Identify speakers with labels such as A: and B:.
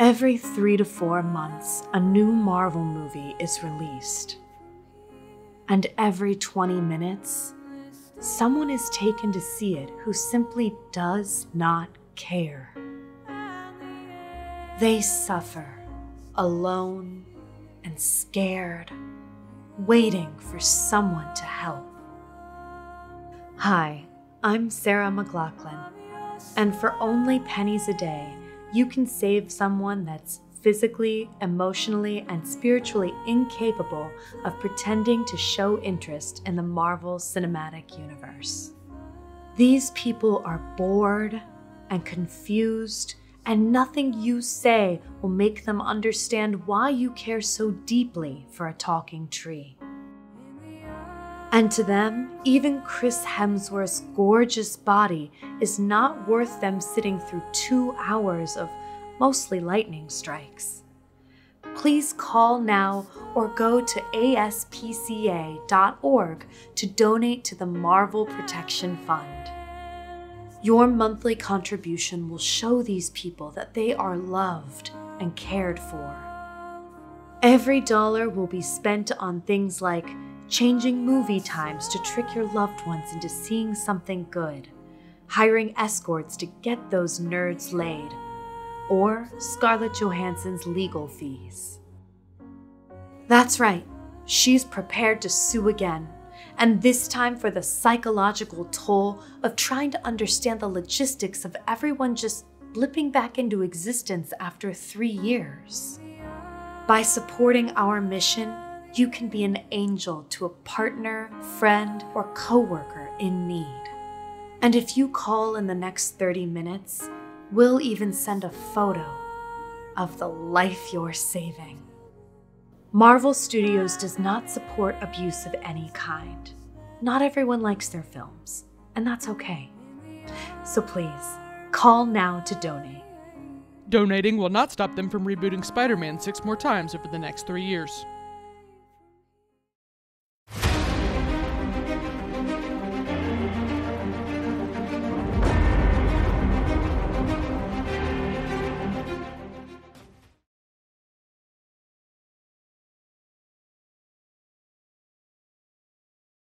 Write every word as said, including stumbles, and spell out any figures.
A: Every three to four months, a new Marvel movie is released. And every twenty minutes, someone is taken to see it who simply does not care. They suffer, alone and scared, waiting for someone to help. Hi, I'm Sarah McLaughlin, and for only pennies a day, you can save someone that's physically, emotionally, and spiritually incapable of pretending to show interest in the Marvel Cinematic Universe. These people are bored and confused, and nothing you say will make them understand why you care so deeply for a talking tree. And to them, even Chris Hemsworth's gorgeous body is not worth them sitting through two hours of mostly lightning strikes. Please call now or go to A S P C A dot org to donate to the Marvel Protection Fund. Your monthly contribution will show these people that they are loved and cared for. Every dollar will be spent on things like changing movie times to trick your loved ones into seeing something good, hiring escorts to get those nerds laid, or Scarlett Johansson's legal fees. That's right, she's prepared to sue again, and this time for the psychological toll of trying to understand the logistics of everyone just blipping back into existence after three years. By supporting our mission, you can be an angel to a partner, friend, or coworker in need. And if you call in the next thirty minutes, we'll even send a photo of the life you're saving. Marvel Studios does not support abuse of any kind. Not everyone likes their films, and that's okay. So please, call now to donate.
B: Donating will not stop them from rebooting Spider-Man six more times over the next three years.